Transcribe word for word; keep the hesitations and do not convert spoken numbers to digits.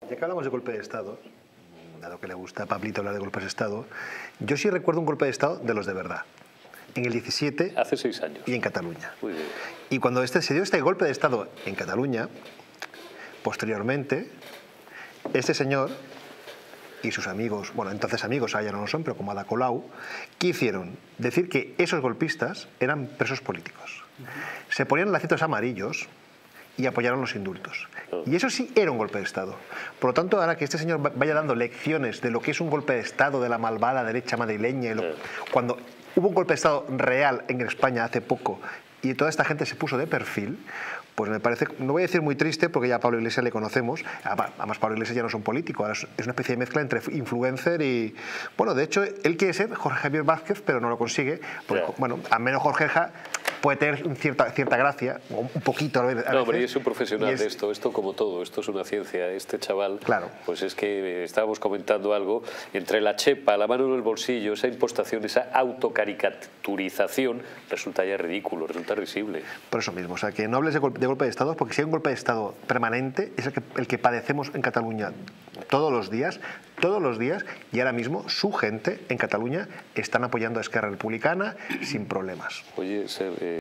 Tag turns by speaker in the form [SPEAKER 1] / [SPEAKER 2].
[SPEAKER 1] Ya que hablamos de golpe de Estado, dado que le gusta a Pablito hablar de golpes de Estado, yo sí recuerdo un golpe de Estado de los de verdad. En el diecisiete.
[SPEAKER 2] Hace seis años.
[SPEAKER 1] Y en Cataluña.
[SPEAKER 2] Muy bien.
[SPEAKER 1] Y cuando este, se dio este golpe de Estado en Cataluña, posteriormente, este señor y sus amigos, bueno, entonces amigos, ahora ya no lo son, pero como Ada Colau, ¿qué hicieron? Decir que esos golpistas eran presos políticos. Uh-huh. Se ponían lacitos amarillos y apoyaron los indultos. Uh-huh. Y eso sí era un golpe de Estado. Por lo tanto, ahora que este señor vaya dando lecciones de lo que es un golpe de Estado de la malvada derecha madrileña, y lo, uh-huh. cuando hubo un golpe de Estado real en España hace poco y toda esta gente se puso de perfil, pues me parece, no voy a decir muy triste porque ya a Pablo Iglesias le conocemos, además Pablo Iglesias ya no es un político, ahora es una especie de mezcla entre influencer y... Bueno, de hecho, él quiere ser Jorge Javier Vázquez, pero no lo consigue, porque, yeah. bueno, al menos Jorgeja puede tener cierta, cierta gracia, un poquito a veces.
[SPEAKER 2] No, pero es un profesional es... de esto, esto como todo, esto es una ciencia. Este chaval,
[SPEAKER 1] claro.
[SPEAKER 2] Pues es que estábamos comentando algo, entre la chepa, la mano en el bolsillo, esa impostación, esa autocaricaturización, resulta ya ridículo, resulta risible.
[SPEAKER 1] Por eso mismo, o sea, que no hables de golpe de, golpe de Estado, porque si hay un golpe de Estado permanente, es el que, el que padecemos en Cataluña todos los días, todos los días, y ahora mismo su gente en Cataluña están apoyando a Esquerra Republicana sin problemas.
[SPEAKER 2] Oye, Ser, eh...